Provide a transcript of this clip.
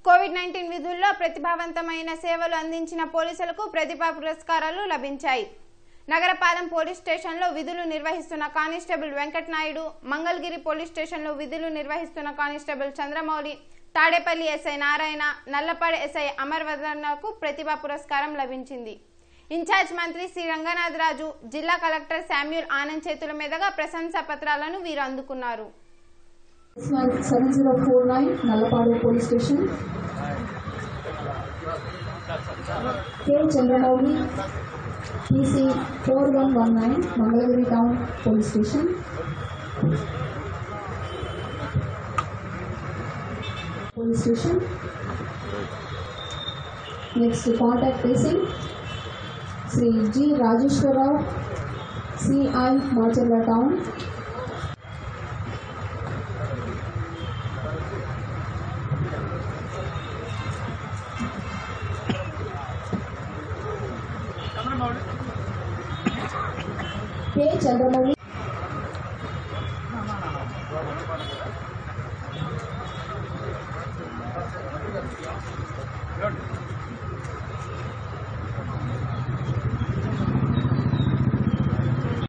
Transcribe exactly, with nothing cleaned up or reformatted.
Covid nineteen విధుల్లో ప్రతిభావంతమైన సేవలు అందించిన పోలీసులకు ప్రతిభా పురస్కారాలు లభించాయి. నగరపాలెం పోలీస్ స్టేషన్లో విధులు నిర్వహిస్తున్న కానిస్టేబుల్ వెంకటనాయుడు, మంగళగిరి పోలీస్ స్టేషన్లో విధులు నిర్వహిస్తున్న constable Chandramouli, Tadepalli SI Narayana, Nallapadu SI అమర్వర్ధనకు ప్రతిభా పురస్కారం లభించింది. ఇన్ఛార్జ్ మంత్రి శ్రీ రంగనాథ్ రాజు, జిల్లా కలెక్టర్ శామ్యూల్ ఆనంద్ చేతుల మీదుగా ప్రశంసా పత్రాలను వీరు అందుకున్నారు. seven zero four nine Nallapadu Police Station. K. Chandramouli, P C four one one nine Mangalagiri Town Police Station. Police Station. Next contact tracing Sri G. Rajeshwar Rao, C I Marchella Town. K. Chandramouli. Good.